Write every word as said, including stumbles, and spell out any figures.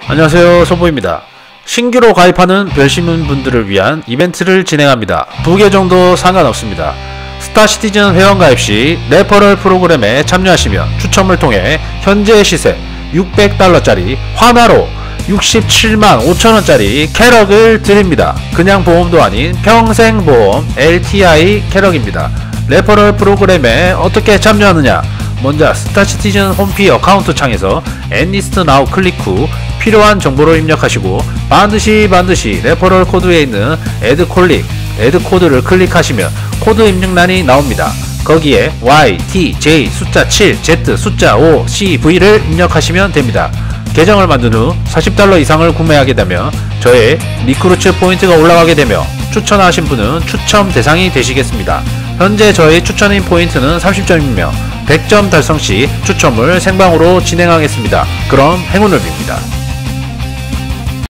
안녕하세요, 소보입니다. 신규로 가입하는 별시민분들을 위한 이벤트를 진행합니다. 두 개 정도 상관없습니다. 스타시티즌 회원가입 시 레퍼럴 프로그램에 참여하시면 추첨을 통해 현재 시세 육백 달러짜리 환화로 육십칠만 오천원짜리 캐럭을 드립니다. 그냥 보험도 아닌 평생보험 엘티아이 캐럭입니다. 레퍼럴 프로그램에 어떻게 참여하느냐? 먼저 스타시티즌 홈피 어카운트 창에서 엔리스트 나우 클릭 후 필요한 정보를 입력하시고 반드시 반드시 레퍼럴 코드에 있는 애드 콜릭, 애드 코드를 클릭하시면 코드 입력란이 나옵니다. 거기에 와이, 티, 제이, 숫자 칠, 제드, 숫자 오, 씨, 브이를 입력하시면 됩니다. 계정을 만든 후 사십 달러 이상을 구매하게 되면 저의 리크루츠 포인트가 올라가게 되며 추천하신 분은 추첨 대상이 되시겠습니다. 현재 저의 추천인 포인트는 삼십 점이며 백 점 달성 시 추첨을 생방으로 진행하겠습니다. 그럼 행운을 빕니다.